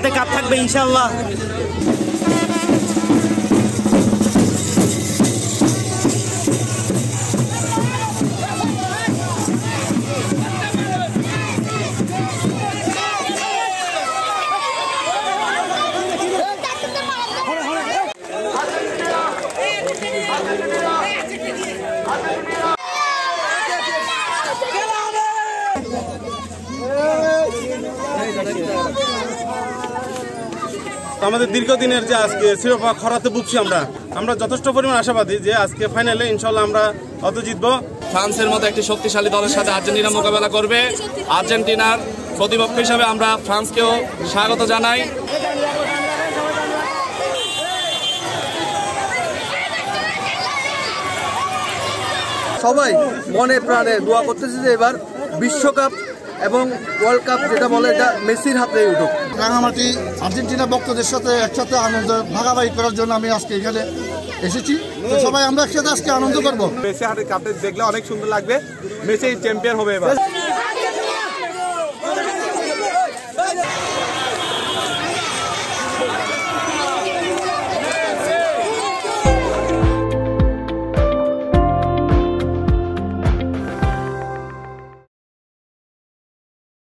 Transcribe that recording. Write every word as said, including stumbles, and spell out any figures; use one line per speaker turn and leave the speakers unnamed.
হাতে কাপ থাকবে ইনশাআল্লাহ।
আমাদের দীর্ঘদিনের যে আজকে শিরোপা খরাতে ভুগছি আমরা আমরা যথেষ্ট পরিমাণ আশাবাদী যে আজকে ফাইনালে ইনশাল্লাহ আমরা হয়তো জিতবো।
ফ্রান্সের মতো একটি শক্তিশালী দলের সাথে আর্জেন্টিনা মোকাবেলা করবে। আর্জেন্টিনার প্রতিপক্ষ হিসাবে আমরা ফ্রান্সকেও স্বাগত জানাই।
সবাই মনে প্রাণে দোয়া করতেছে যে এবার বিশ্বকাপ এবং ওয়ার্ল্ড কাপ যেটা বলে এটা মেসির হাতে উঠুক।
রাঙামাটি আর্জেন্টিনা ভক্তদের সাথে একসাথে আনন্দ ভাগাভাগি করার জন্য আমি আজকে এখানে এসেছি। তো সবাই আমরা একসাথে আজকে আনন্দ করবো।
মেসি হাতে কাপটা দেখলে অনেক সুন্দর লাগবে। মেসি চ্যাম্পিয়ন হবে এবার।